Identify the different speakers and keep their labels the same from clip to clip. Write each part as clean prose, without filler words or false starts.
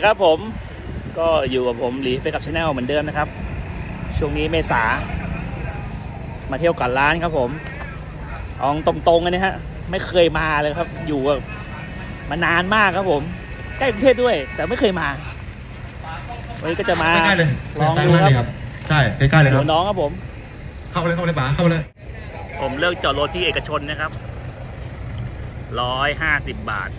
Speaker 1: ครับผมก็อยู่กับผมหลีเฟซกับชาแนลเหมือนเดิมนะครับช่วงนี้เมษามาเที่ยวกันร้านครับผมเอาตรงๆเลยนะฮะไม่เคยมาเลยครับอยู่มานานมากครับผมใกล้กรุงเทพด้วยแต่ไม่เคยมาวันนี้ก็จะมาลองดูครับ
Speaker 2: ใช่ใกล้ๆเลยครับ
Speaker 1: น้องครับผม
Speaker 2: เข้าเลยป๋าเข้าเลย
Speaker 1: ผมเลือกจอดรถที่เอกชนนะครับ150 บาท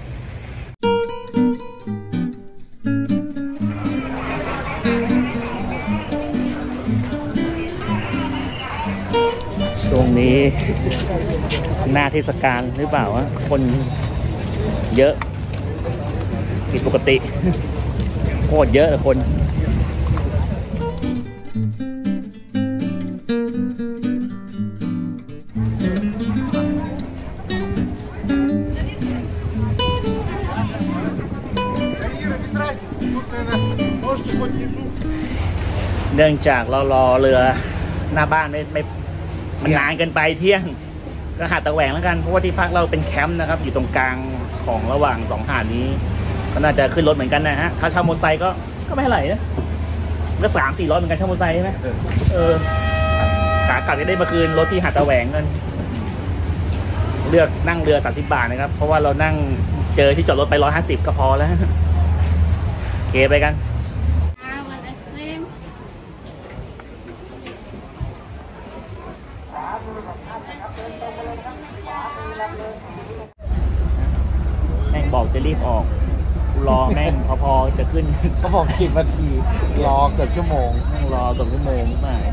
Speaker 1: ช่วงนี้หน้าเทศกาลหรือเปล่าวะคนเยอะผิดปกติโคตรเยอะเลยคนเนื่องจากเรารอเรือหน้าบ้านไม่มันนานเกินไปเที่ยงก็หาดตะแหวงแล้วกันเพราะว่าที่พักเราเป็นแคมป์นะครับอยู่ตรงกลางของระหว่าง2 หาดนี้ก็น่าจะขึ้นรถเหมือนกันนะฮะถ้าเช่ามอเตอร์ไซค์ก็ไม่เท่าไหร่นะก็300-400เหมือนกันเช่ามอเตอร์ไซค์ใช่ไหมขากลับจะได้มาคืนรถที่หาดตะแหวงกันเลือกนั่งเรือ30 บาทนะครับเพราะว่าเรานั่งเจอที่จอดรถไป150ก็พอแล้วโอเคไปกันแม่งบอกจะรีบออกรอแม่งพอจะขึ้น
Speaker 3: เขาบอก10 นาทีรอเกือบชั่วโมง
Speaker 1: แม่งรอเกือบชั่วโมงมาก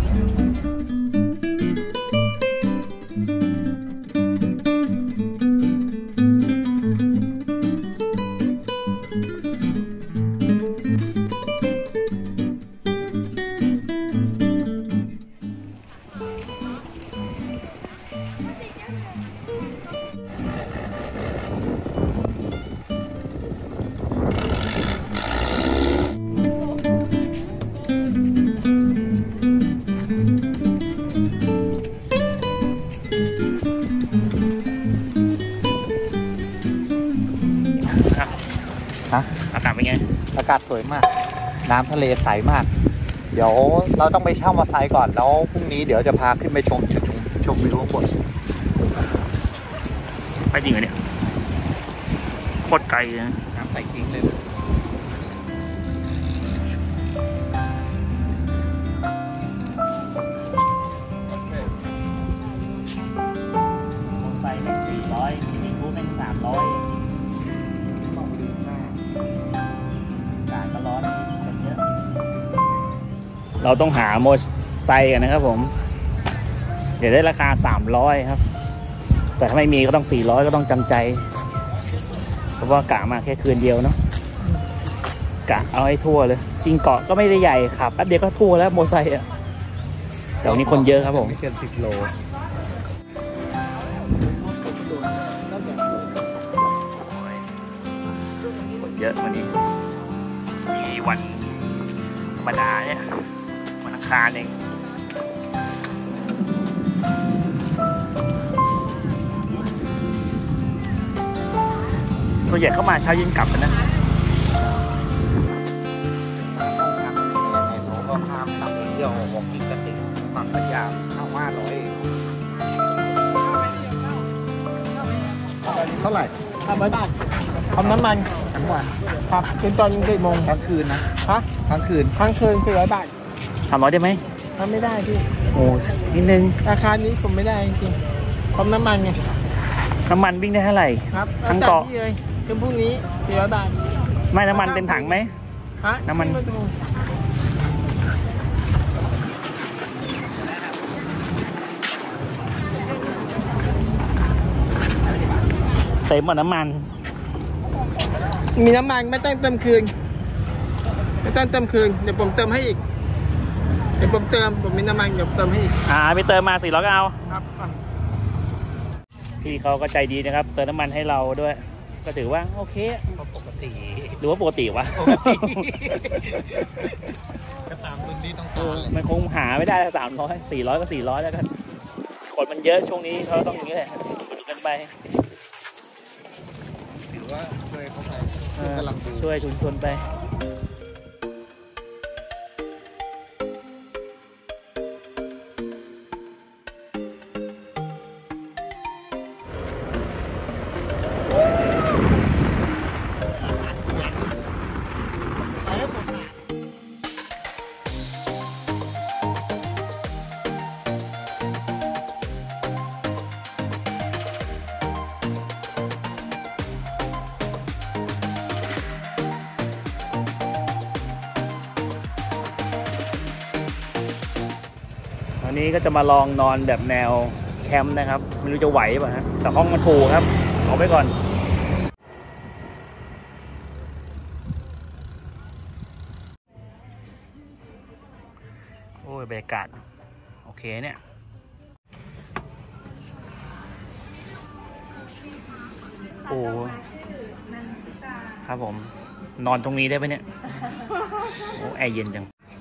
Speaker 1: อากาศเป็นไง
Speaker 3: อากาศสวยมากน้ำทะเลใสมากเดี๋ยวเราต้องไปเช่ามอเตอร์ไซค์ก่อนแล้วพรุ่งนี้เดี๋ยวจะพาขึ้นไปชมวิวข้างบน
Speaker 1: ไปจริงเหรอเนี่ยโคตรไกลเลย
Speaker 3: น้ำใสจริงเลย
Speaker 1: มอเตอร์ไซค์แม่ง400ที่นี่กูแม่ง300เราต้องหาโมอไซค์กันนะครับผมเดี๋ยวได้ราคา300ครับแต่ถ้าไม่มีก็ต้อง400ก็ต้องจำใจเพราะว่ากะมาแค่คืนเดียวเนาะกะเอาให้ทั่วเลยจริงเกาะก็ไม่ได้ใหญ่ขับแป๊บเดียวก็ทั่วแล้วโมอไซค์อ่ะแต่วันนี้คนเยอะครับผม
Speaker 3: ไม่เกิน10 โล
Speaker 1: คนเยอะวันนี้มีวันธรรมดาเนี่ยวันอังคารเองส่วนใหญ่เข้ามาเช้าเย็นกลับกันนะ
Speaker 3: เราก็พามตับเที่ยววอล์กกิ้งกระติกฝั่งพัทยา500เท่าไหร่
Speaker 4: 300 บาทพร้อมน้ำมัน
Speaker 3: ทั้งวัน
Speaker 4: ครับเป็นตอนกี่โมง
Speaker 3: ทั้งคืนนะ
Speaker 4: ฮะ
Speaker 3: ทั้งคืน
Speaker 4: 400 บาท
Speaker 1: 300ได้ไหม
Speaker 4: ทำไม่ได้พี่
Speaker 1: โอ้นิดนึง
Speaker 4: ราคานี้ผมไม่ได้จริงพร้อมน้ำมันไง
Speaker 1: น้ำมันวิ่งได้เท่าไหร่
Speaker 4: ครับ
Speaker 1: ทั้งเกาะ
Speaker 4: เลยจนพรุ่งนี้400 บาท
Speaker 1: ไม่น้ำมันเต็มถังไหม
Speaker 4: ฮะ
Speaker 1: น้ำมันเต็มหมดน้ำมัน
Speaker 4: มีน้ำมันไม่ต้องเติมคืนเดี๋ยวผมเติมให้อีกผมมีน้ำมันเดี๋ยวเติมให้อีก
Speaker 1: ไปเติมมา400ก็เอา
Speaker 4: ครับ
Speaker 1: พี่เขาก็ใจดีนะครับเติมน้ำมันให้เราด้วยก็ถือว่าโอเค
Speaker 3: ปกติ
Speaker 1: หรือว่าปกติวะ
Speaker 3: ก็ตามรุ่นนี้ต้อง
Speaker 1: มันคงหาไม่ได้300 400ก็400แล้วกันคนมันเยอะช่วงนี้เขาต้องอย่างนี้แหละดูกันไป
Speaker 3: ถือว่าช่วยเขาไป
Speaker 1: ช่วยชุมชนไปอันนี้ก็จะมาลองนอนแบบแนวแคมป์นะครับไม่รู้จะไหวป่ะฮะแต่ห้องมันถูกครับเอาไปก่อนโอ้ยบรรยากาศโอเคเนี่ยโอ้ครับผมนอนตรงนี้ได้ไหมเนี่ยโอ้แอร์เย็นจัง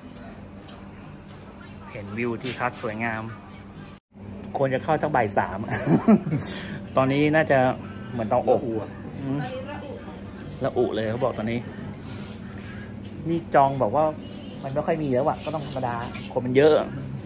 Speaker 1: เห็นวิวที่พักสวยงามควรจะเข้าจากบ่าย 3 ตอนนี้น่าจะเหมือนเตาอบละอุเลยเขาบอกตอนนี้นี่จองบอกว่ามันไม่ค่อยมีแล้วอะก็ต้องธรรมดาคนมันเยอะ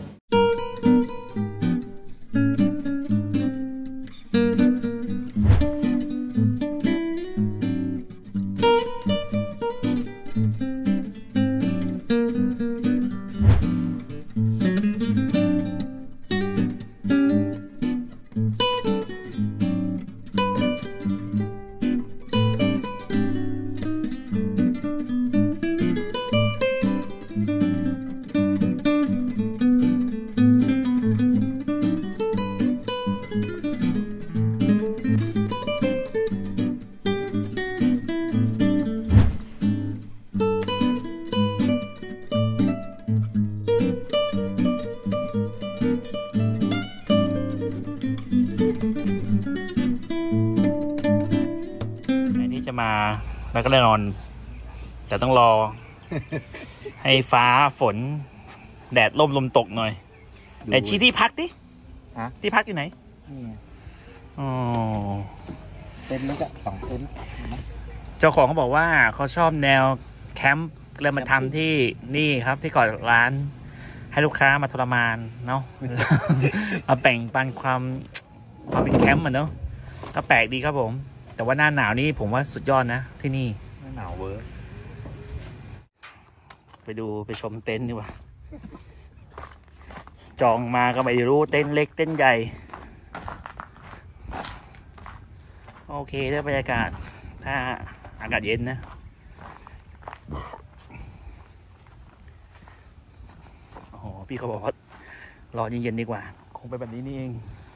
Speaker 1: มาแล้วก็ได้นอนแต่ต้องรอ ให้ฟ้าฝนแดดร่มลมตกหน่อยแต่ชี้ที่พักดิที่พักอยู่ไหนอ๋อ
Speaker 3: เต็นท์แล้วก็2 เต็นท์
Speaker 1: เจ้าของเขาบอกว่าเขาชอบแนวแคมป์เลยมาทำที่นี่ครับที่ก่อนร้านให้ลูกค้ามาทรมานเนาะ มาแบ่งปันความเป็นแคมป์เหมือนเนาะก็แปลกดีครับผมแต่ว่าหน้าหนาวนี่ผมว่าสุดยอดนะที่นี่
Speaker 3: หน้าหนาวเวิร์ก
Speaker 1: ไปชมเต็นท์ดีกว่าจองมาก็ไม่รู้เต็นท์เล็กเต็นท์ใหญ่โอเคได้บรรยากาศถ้าอากาศเย็นนะโอ้โหพี่เขาบอกว่ารอเย็นๆดีกว่าคงไปแบบนี้นี่เอง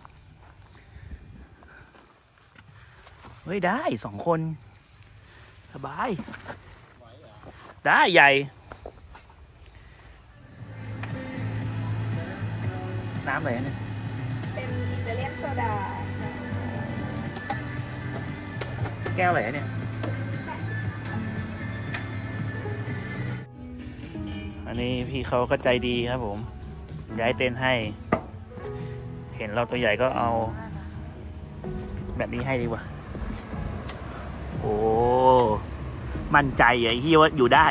Speaker 1: เฮ้ยได้2 คนสบายได้ใหญ่น้ำอะไรเนี่ย
Speaker 5: เป็นอิตาเลียนโซดา
Speaker 1: แก้วอะไรเนี่ยอันนี้พี่เขาก็ใจดีครับผมย้ายเต็นท์ให้เห็นเราตัวใหญ่ก็เอาแบบนี้ให้ดีกว่าโอ้มั่นใจไอ้ที่ว่าอยู่ได้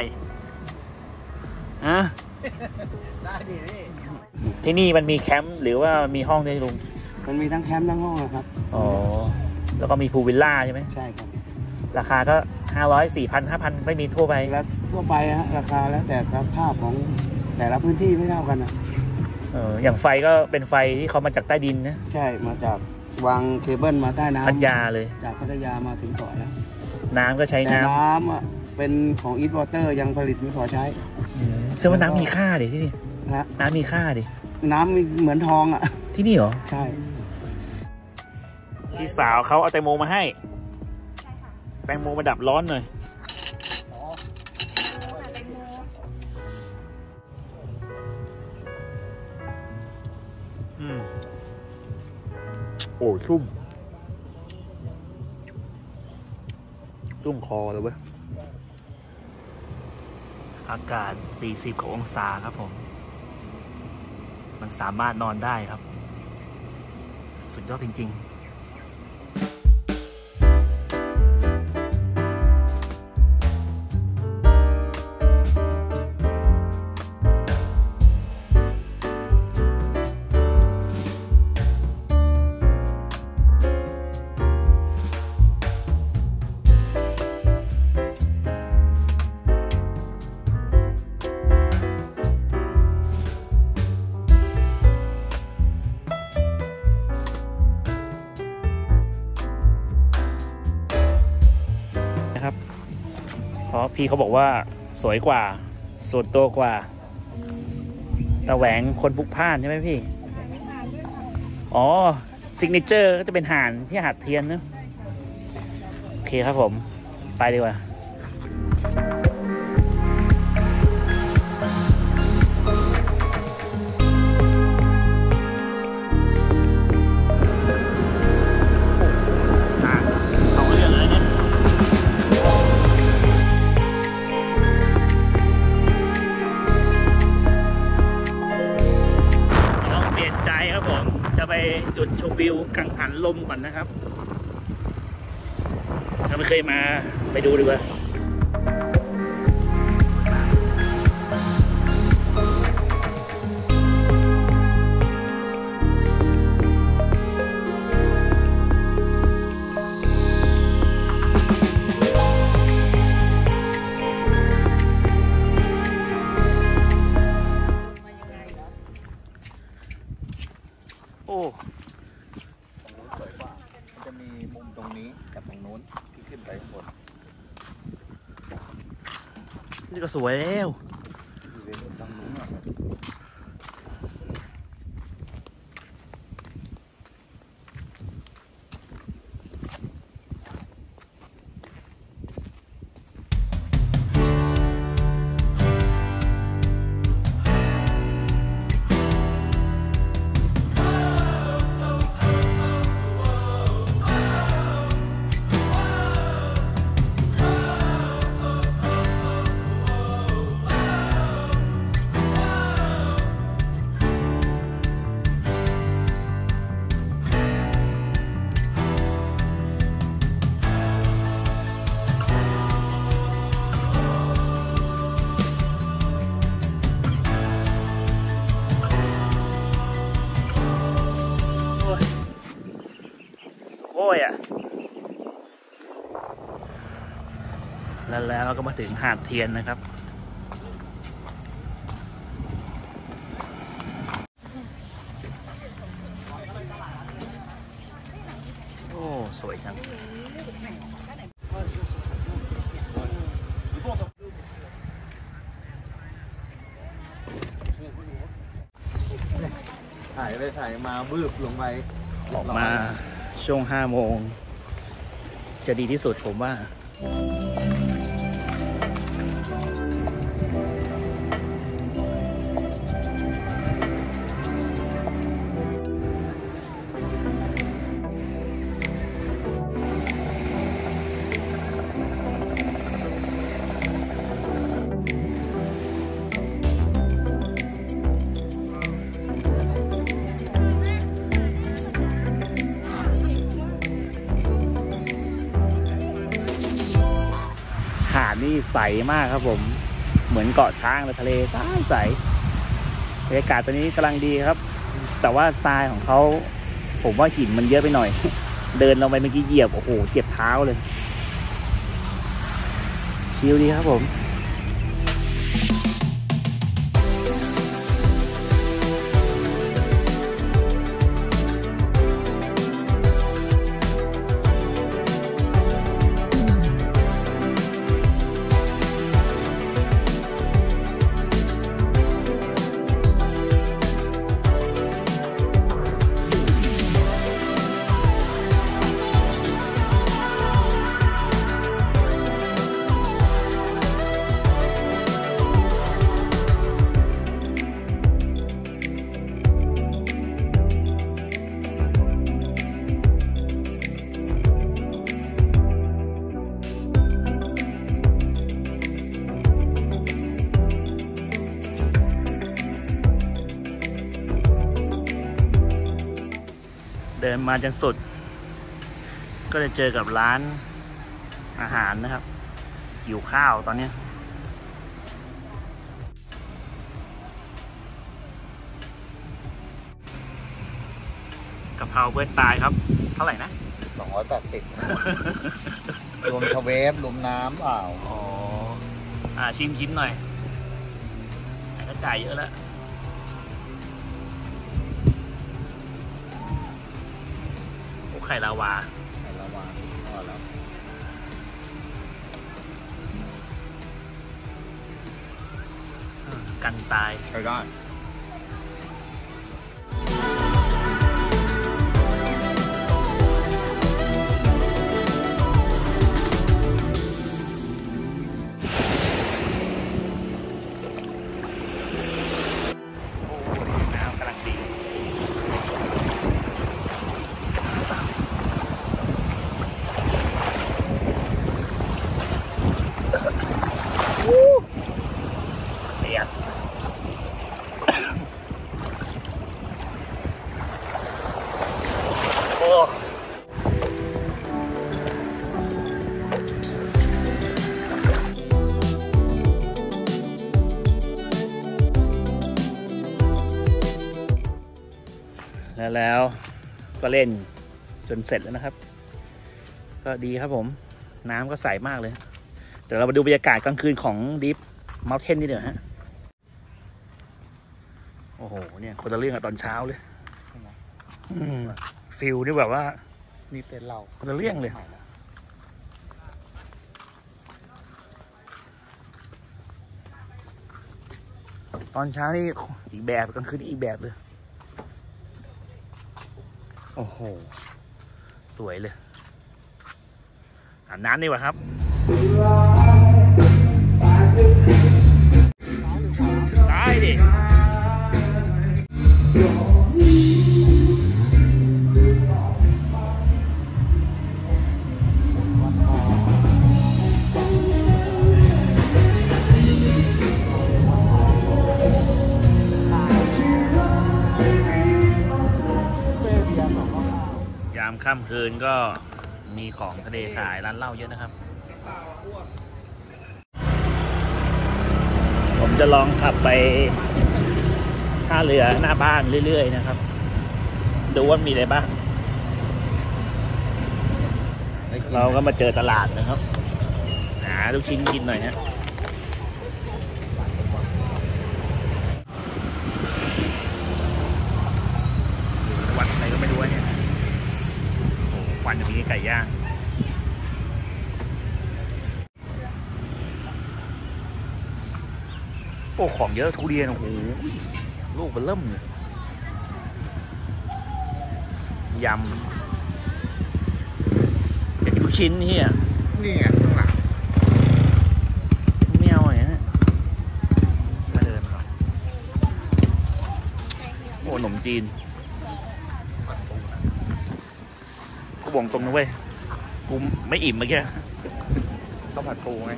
Speaker 3: ได้ดิพี่
Speaker 1: ที่นี่มันมีแคมป์หรือว่ามีห้องด้วยลุง
Speaker 4: มันมีทั้งแคมป์ทั้งห้องครับ
Speaker 1: อ๋อแล้วก็มีพูลวิลล่าใช่ไหม
Speaker 4: ใช่ครับ
Speaker 1: ราคาก็500 4,000 5,000ไม่มีทั่วไป
Speaker 4: แล้วทั่วไปฮะราคาแล้วแต่สภาพของแต่ละพื้นที่ไม่เท่ากันนะ
Speaker 1: อย่างไฟก็เป็นไฟที่เขามาจากใต้ดินนะ
Speaker 4: ใช่มาจากวางเคเบิลมาใต้น้ำ
Speaker 1: พัทยาเลย
Speaker 4: จากพัทยามาถึงเกาะแล้ว
Speaker 1: น้ำก็ใช้น้
Speaker 4: ำอ่ะเป็นของอีทวอเตอร์ยังผลิตไม่พอใช้
Speaker 1: ซึ่งว่าน้ำมีค่าดิที่นี่น้ำมีค่าดิ
Speaker 4: น้ำเหมือนทองอ่ะ
Speaker 1: ที่นี่เหรอ
Speaker 4: ใช่
Speaker 1: พี่สาวเขาเอาแตงโมมาให้แตงโมมาดับร้อนหน่อยโอ้ชุ่มคอเลยเว้ยอากาศ40 กว่าองศาครับผมมันสามารถนอนได้ครับสุดยอดจริงๆเพราะพี่เขาบอกว่าสวยกว่าส่วนตัวกว่าตะแหวงคนพลุกพล่านใช่ไหมพี่ อ๋อซิกเนเจอร์ก็จะเป็นห่านที่หาดเทียนนะโอเคครับผมไปดีกว่าเอาเรื่องอะไรเนี่ยต้องเปลี่ยนใจครับผมจะไปจุดชมวิวกังหันลมก่อนนะครับถ้าไม่เคยมาไปดูดีกว่าโอ้
Speaker 3: สวยกว่าจะมีมุมตรงนี้กับตรงนู้นที่ขึ้นไปข้างบน
Speaker 1: นี่ก็สวยแล้ว
Speaker 3: อยู่ในตรงนู้นอ่ะ
Speaker 1: โอ้ยอ่ะแล้วก็มาถึงหาดเทียนนะครับโอ้สวยจัง
Speaker 3: ถ่ายไปถ่ายมาบืบลงไป
Speaker 1: ออกมาช่วง5 โมงจะดีที่สุดผมว่าหาดนี่ใสมากครับผมเหมือนเกาะช้างเลยทะเลใสบรรยากาศตอนนี้กำลังดีครับแต่ว่าทรายของเขาผมว่าหินมันเยอะไปหน่อย เดินลงไปเมื่อกี้เหยียบโอ้โหเจ็บเท้าเลยชิลดีครับผมเดินมาจนสุดก็จะเจอกับร้านอาหารนะครับหิวข้าวตอนนี้กะเพราเพื่อนตายครับเท่าไหร่นะ
Speaker 3: 280รวมทเวฟรวมน้ำเปล่า
Speaker 1: อ๋อชิมหน่อยไหนก็จ่ายเยอะแล้วไข่ลาวา
Speaker 3: พอแล้ว
Speaker 1: กันตาย
Speaker 3: ใช้ได้
Speaker 1: แล้วก็เล่นจนเสร็จแล้วนะครับ ก็ดีครับผมน้ำก็ใสมากเลยเดี๋ยวเรามาดูบรรยากาศกลางคืนของดิฟเมาน์เทนนี่เดี๋ยวฮะโอ้โหเนี่ยคนละเรื่องกับตอนเช้าเลยฟิลนี่แบบว่า
Speaker 3: นี่เต็นท์เรา
Speaker 1: คนละเรื่องเลยตอนเช้านี่อีกแบบกลางคืนอีกแบบเลยโอ้โหสวยเลยอาบน้ำดีกว่าครับได้ดิยามค่ำคืนก็มีของทะเลขายร้านเหล้าเยอะนะครับผมจะลองขับไปท่าเรือหน้าบ้านเรื่อยๆนะครับดูว่ามีอะไรบ้างเราก็มาเจอตลาดนะครับหาลูกชิ้นกินหน่อยฮะวัดอะไรก็ไม่รู้เนี่ยโอ้โหควันจะมีไก่ย่างโอ้ของเยอะทุเรียนโอ้โหลูกมันเริ่มเลยยำอยากกินลูกชิ้นนี่อ่ะ
Speaker 3: นี่ไงข้างหลัง
Speaker 1: ไม่เอาอย่างนี้มาเดินหรอโอ้ขนมจีนกูบอกตรงนะเว้ยกูไม่อิ่มเมื่อกี้
Speaker 3: ข้าวผัดปูไง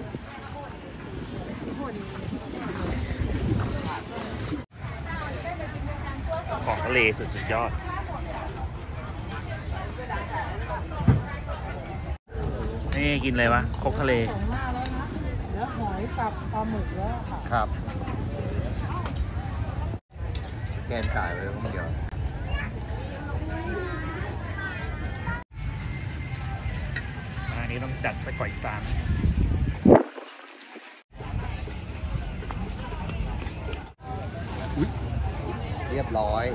Speaker 1: ของทะเลสุดยอดนี่กินอะไรวะคกทะเล
Speaker 4: แล้วหอยกับปลาหมึกแล้วค่ะ
Speaker 3: ครับแกนจ่ายไปคนเดียว
Speaker 1: อันนี้ต้องจัดสักก่อยซาน
Speaker 3: เรียบร้อย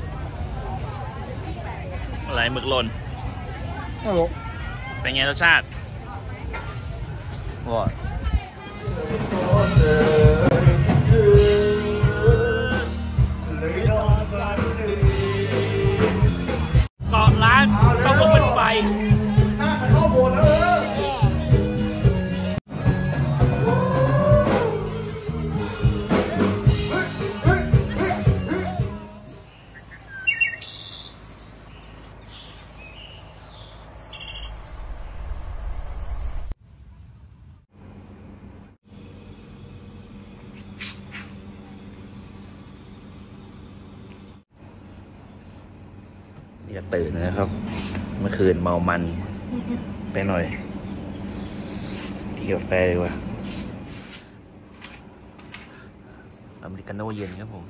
Speaker 1: อะไรหมึกหล่น
Speaker 3: โอ้โห
Speaker 1: เป็นไงรสชาติ
Speaker 3: ว้า
Speaker 1: เกาะล้านต้องลงเป็นไฟอย่าตื่นนะครับเมื่อคืนเมามันไปหน่อยกินกาแฟดีกว่าอเมริกาโน่เย็นครับผม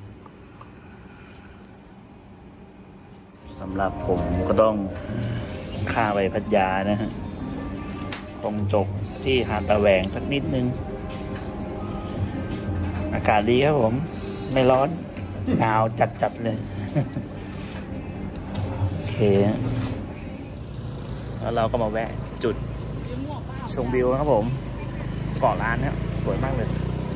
Speaker 1: สำหรับผมก็ต้องข้าไปพัทยานะฮะคงจบที่หาดตะแหวงสักนิดนึงอากาศดีครับผมไม่ร้อนหนาวจัดๆเลยโอเคแล้วเราก็มาแวะจุดชมวิวครับผมเกาะล้านเนี่ยสวยมากเลย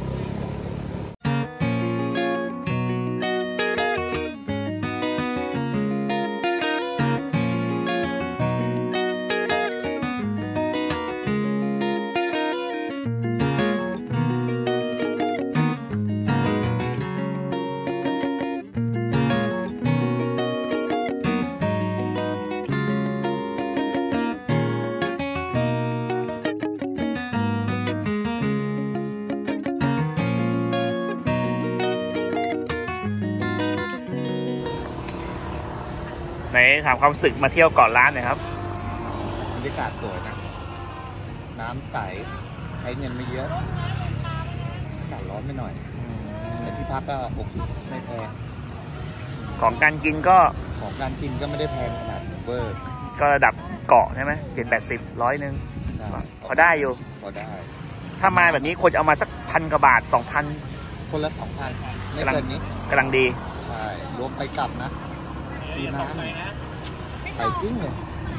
Speaker 1: ไหนถามความรู้สึกมาเที่ยวเกาะล้านหน่อยครับ
Speaker 3: บรรยากาศสวยนะ น้ำใสใช้เงินไม่เยอะอากาศร้อนไม่หน่อยแต่ที่พักก็ไม่แพง
Speaker 1: ของการกินก็
Speaker 3: ของการกินก็ไม่ได้แพงขนาดเวอร์
Speaker 1: ก็ระดับเกาะใช่ไหม780 100นึงพอได้อยู่
Speaker 3: พอได้
Speaker 1: ถ้ามาแบบนี้ควรจะเอามาสัก1,000 กว่าบาท 2,000
Speaker 3: คนละ 2,000ไม่เกินนี้
Speaker 1: กำลังดี
Speaker 3: ใช่รวมไปกลับนะดีนะใส่กิ้งเลย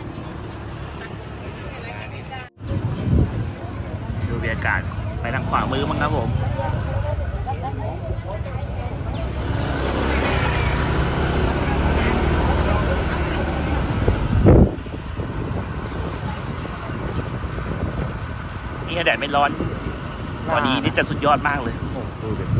Speaker 1: ดูบรรยากาศไปทางขวามือมั้งครับผมนี่แดดไม่ร้อนวันนี้นี่จะสุดยอดมากเลย
Speaker 3: โอ้ดูดิ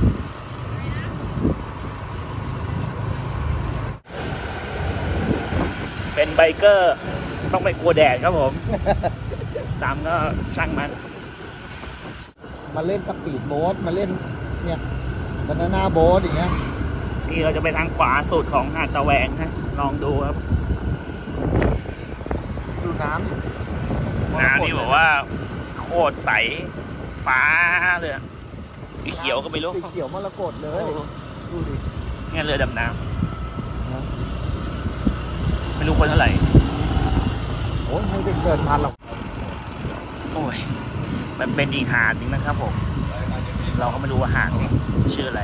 Speaker 1: เป็นไบเกอร์ต้องไม่กลัวแดดครับผม ตามก็ช่างมัน
Speaker 3: มาเล่นสปีดโบ๊ทมาเล่นเนี่ยบานาน่าโบ๊ทอย่างเงี้ย
Speaker 1: นี่เราจะไปทางขวาสุดของหาดตะแหวงนะลองดูครับ
Speaker 3: ดูน้ำ
Speaker 1: น้ำนี่บอกว่าโคตรใสฟ้าเลยอะสีเขียวก็ไม่รู้
Speaker 3: สีเขียวมรกตเลยดูดิ
Speaker 1: เนี่ยเรือดำน้ำไม่รู้คนเท่าไหร่
Speaker 3: โอ้ยไม่ได้เกินพันหรอก
Speaker 1: โอ้ยมันเป็นอีกหาดนึงนะครับผม เราก็ไม่รู้ว่าหาดนี้ชื่ออะไร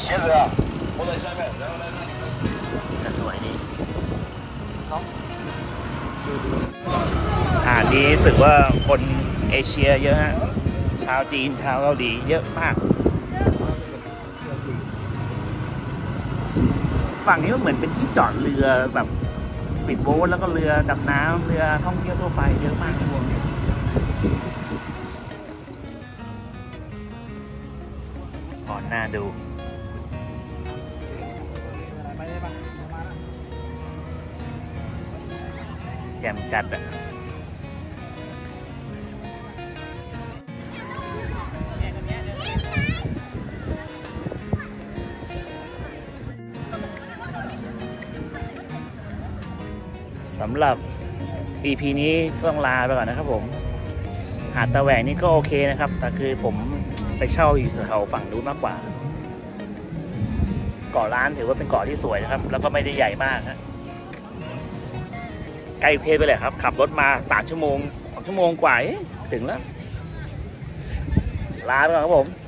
Speaker 1: แต่สวยดีหาดนี้รู้สึกว่าคนเอเชียเยอะฮะชาวจีนชาวเกาหลีเยอะมากฝั่งนี้มันเหมือนเป็นที่จอดเรือแบบสปีดโบ๊ทแล้วก็เรือดำน้ำเรือท่องเที่ยวทั่วไปเยอะมากทุกคนก่อนหน้าดูแจ่มจัดอ่ะสำหรับ EP นี้ก็ต้องลาไปก่อนนะครับผมหาดตะแหวงนี่ก็โอเคนะครับแต่คือผมไปเช่าอยู่แถวฝั่งนู้นมากกว่าเกาะล้านถือว่าเป็นเกาะที่สวยนะครับแล้วก็ไม่ได้ใหญ่มากนะใกล้กรุงเทพไปเลยครับขับรถมา3 ชั่วโมง2 ชั่วโมงกว่าถึงแล้วลาไปก่อนครับผม